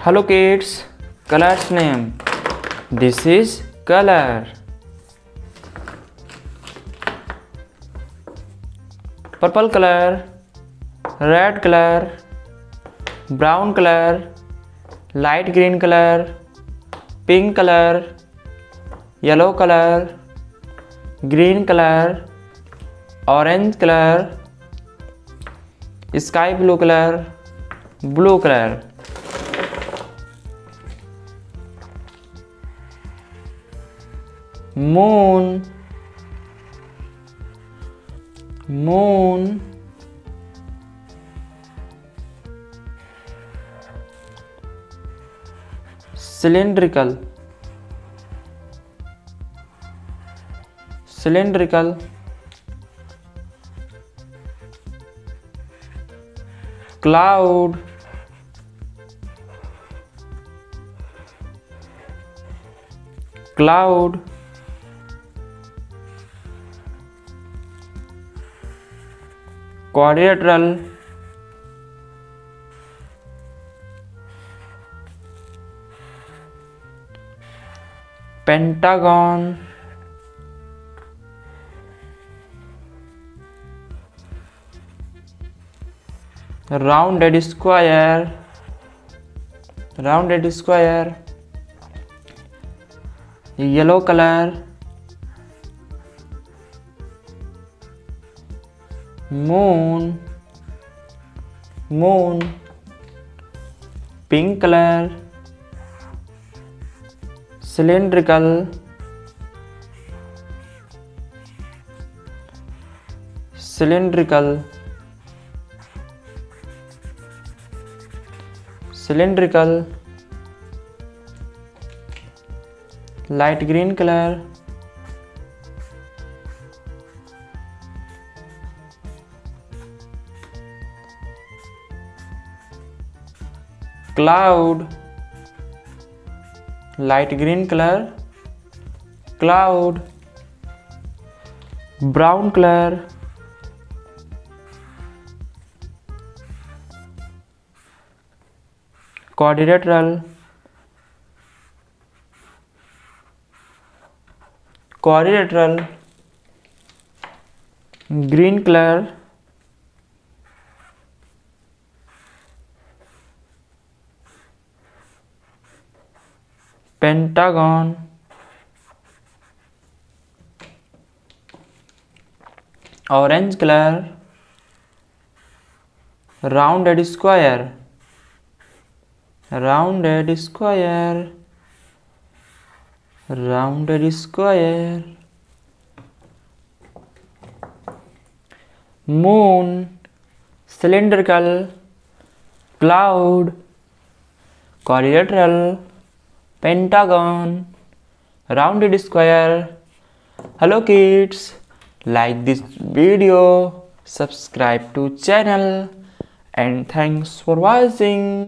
Hello kids, color's name. This is color. Purple color, red color, brown color, light green color, pink color, yellow color, green color, orange color, sky blue color, blue color. Moon, moon, cylindrical, cylindrical, cloud, cloud, quadrilateral, pentagon, rounded square, rounded square, yellow color, moon, moon, pink color, cylindrical, cylindrical, cylindrical, light green color, cloud, light green color, cloud, brown color, quadrilateral, quadrilateral, green color, pentagon, orange color, rounded square, rounded square, rounded square, moon, cylindrical, cloud, quadrilateral, pentagon, rounded square. Hello kids, like this video, subscribe to channel, and thanks for watching.